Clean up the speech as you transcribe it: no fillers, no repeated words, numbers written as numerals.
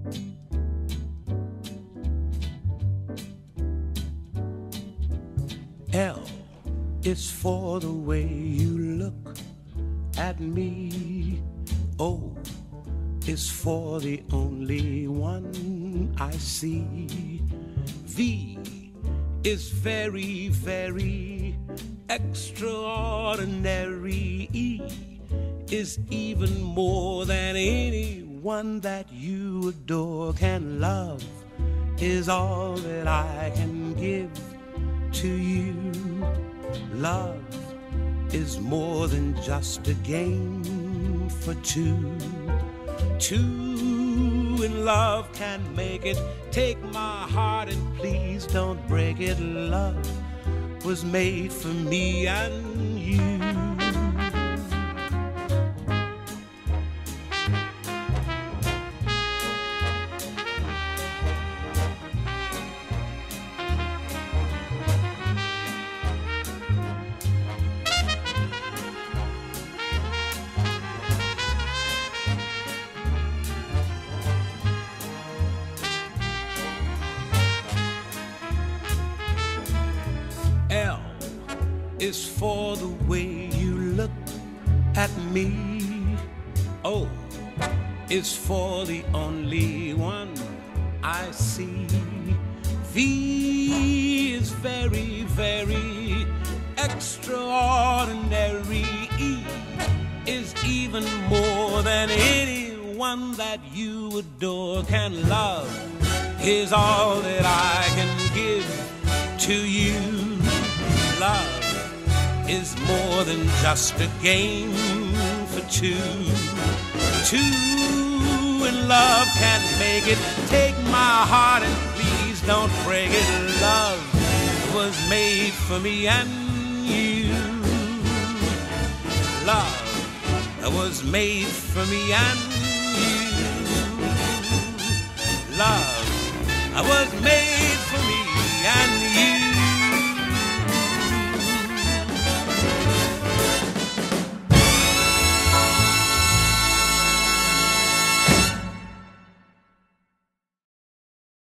L is for the way you look at me. O is for the only one I see. V is very, very extraordinary. E is even more than anyone that you adore can love, is all that I can give to you. Love is more than just a game for two. Two in love can make it. Take my heart and please don't break it. Love was made for me and you. L is for the way you look at me. O is for the only one I see. V is very, very extraordinary. E is even more than anyone that you adore can love, is all that I can give to you. Love is more than just a game for two. Two in love can make it. Take my heart and please don't break it. Love was made for me and you. Love was made for me and you. Love was made